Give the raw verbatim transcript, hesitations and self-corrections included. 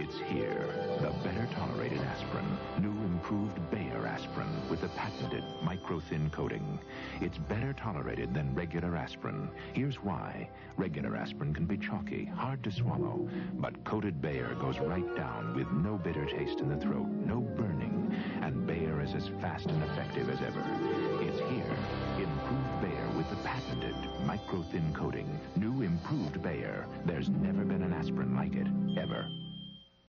It's here, the better tolerated aspirin. New improved Bayer aspirin with the patented micro-thin coating. It's better tolerated than regular aspirin. Here's why. Regular aspirin can be chalky, hard to swallow. But coated Bayer goes right down with no bitter taste in the throat, no burning. And Bayer is as fast and effective as ever. It's here, in